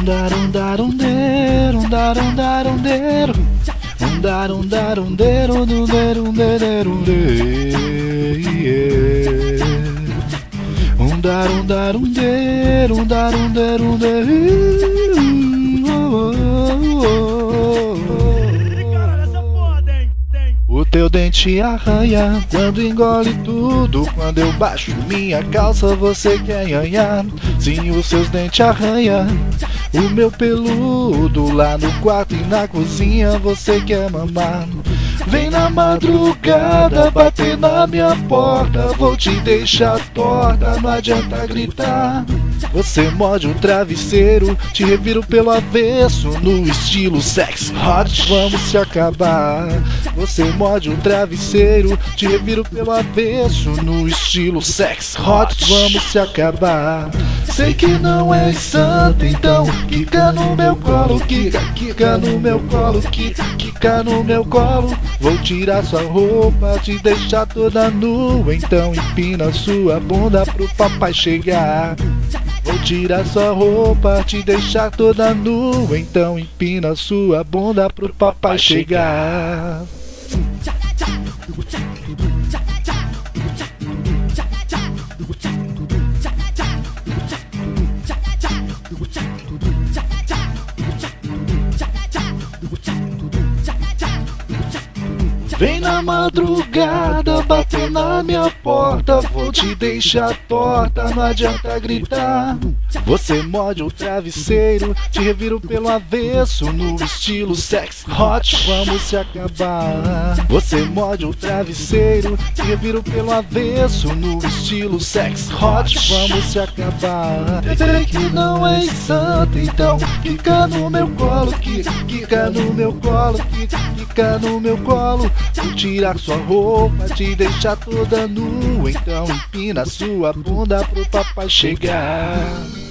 O teu dente arranha quando engole tudo. Quando eu baixo minha calça você quer nhanhar. Sim, os seus dentes arranha o meu peludo. Lá no quarto e na cozinha você quer mamar. Vem na madrugada bater na minha porta. Vou te deixar torta, não adianta gritar. Você morde o travesseiro, te reviro pelo avesso no estilo sex hot, vamos se acabar. Você morde o travesseiro, te reviro pelo avesso no estilo sex hot, vamos se acabar. Sei que não és santa, então quica no meu colo, quica no meu colo, quica no meu colo. Vou tirar sua roupa, te deixar toda nua, então empina sua bunda pro papai chegar. Vou tirar sua roupa, te deixar toda nua, então empina sua bunda pro papai chegar. Vem na madrugada bater na minha porta. Vou te deixar torta, não adianta gritar. Você morde o travesseiro, te reviro pelo avesso no estilo sex hot, vamos se acabar. Você morde o travesseiro, te reviro pelo avesso no estilo sex hot, vamos se acabar. Sei que não és santa, então quica no meu colo, quica no meu colo, quica no meu colo. Vou tirar sua roupa, te deixar toda nua, então empina sua bunda pro papai chegar.